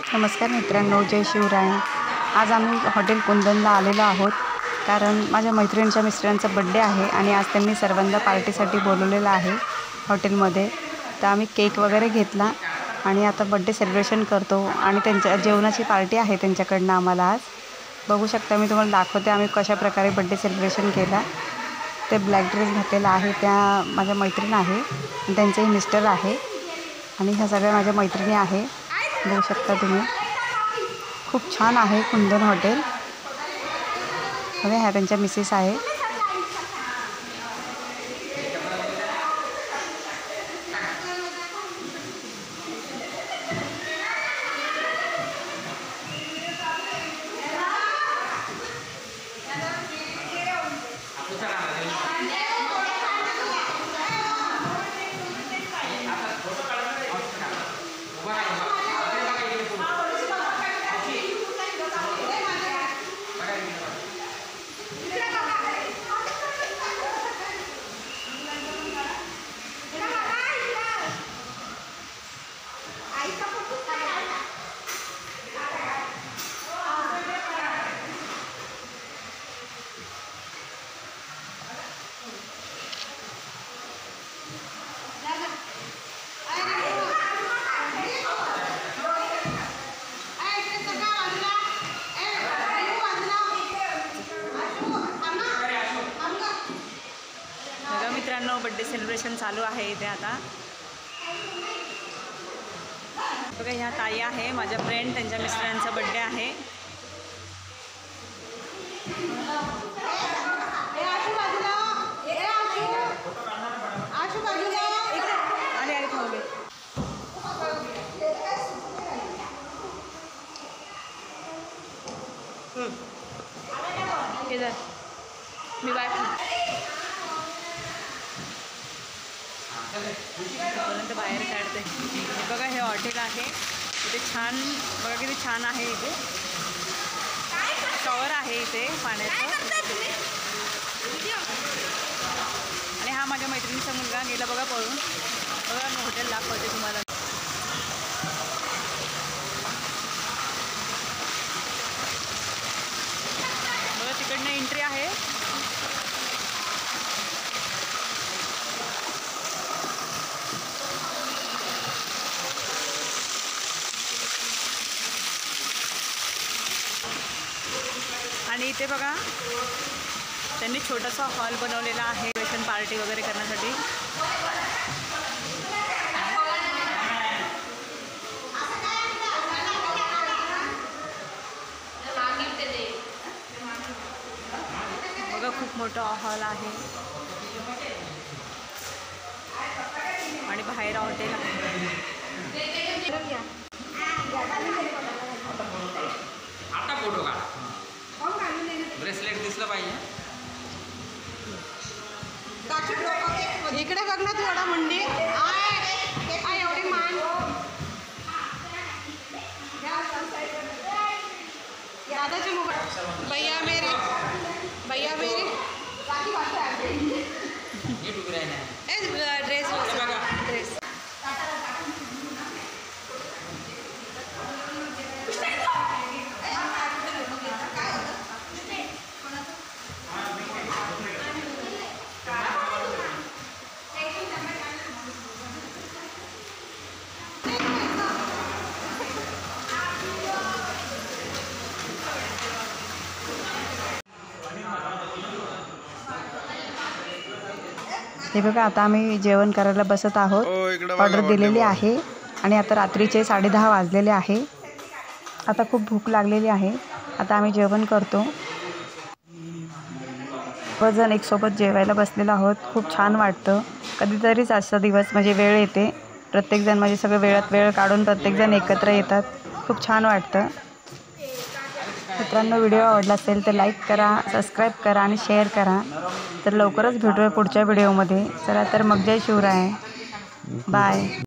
नमस्कार मित्रांनो, जय शिवराय। आज आम्ही हॉटेल कुंदनला आलेलो आहोत कारण माझ्या मैत्रिणीच्या मिस्टरांचा बर्थडे आहे आणि आज त्यांनी सर्वांना पार्टीसाठी बोलवलेलं आहे हॉटेलमध्ये। तर आम्ही केक वगैरे घेतला आणि आता बर्थडे सेलिब्रेशन करतो आणि त्यांच्या जेवणाची पार्टी आहे त्यांच्याकडनं आम्हाला आज। बघू शकता, मी तुम्हाला दाखवते आम्ही कशा प्रकारे बर्थडे सेलिब्रेशन केला। ते ब्लॅक ड्रेस घातलेला आहे त्या माझ्या मैत्रीण आहे आणि त्यांचेही मिस्टर आहे आणि ह्या सगळ्या माझ्या मैत्रिणी आहे। बघू शकता तुम्ही, खूप छान आहे कुंदन हॉटेल। ह्या त्यांच्या मिसेस आहे। मित्रांनो, बर्थडे सेलिब्रेशन चालू आहे इथे आता। बघा, ह्या ताई आहे माझ्या फ्रेंड, त्यांच्या मिस्टरांचा बर्थडे आहे। मी बाय पर्यंत बाहेर काढते। बघा, हे हॉटेल आहे इथे, छान बघा किती छान आहे। इथे शॉवर आहे इथे पाण्याचं आणि हा माझ्या मैत्रिणीचा मुलगा गेला बघा पळून। बघा, मी हॉटेल दाखवते तुम्हाला। बघा, तिकडनं एंट्री आहे। आणि इथे बघा, त्यांनी छोटासा हॉल बनवलेला आहे सेलिब्रेशन पार्टी वगैरे करण्यासाठी। बघा, खूप मोठा हॉल आहे आणि बाहेर हॉटेल आहे। आता फोटो काढ, ब्रेसलेट दिसलं पाहिजे। इकडे बघ ना थोडा मुंडी एवढी मान। दादाचे मोबाईल भैया मेरे ड्रेस ड्रेस हे बघा, आता आम्ही जेवण करायला बसत आहोत। ऑर्डर दिलेली आहे आणि आता रात्रीचे 10:30 वाजलेले आहे। आता खूप भूक लागलेली आहे, आता आम्ही जेवण करतो। सर्वजण एक सोबत जेवायला बसलेलो आहोत। खूप छान वाटतं, कधीतरीच असा दिवस म्हणजे वेळ येते, प्रत्येकजण म्हणजे सगळं वेळात वेळ काढून प्रत्येकजण एकत्र येतात। खूप छान वाटतं। मित्रांनो, व्हिडिओ आवडला असेल तर लाईक करा, सबस्क्राईब करा आणि शेअर करा। तर लवकरच भेटूया पुढच्या व्हिडिओमध्ये। चला तर मग, जय शिवराय, बाय।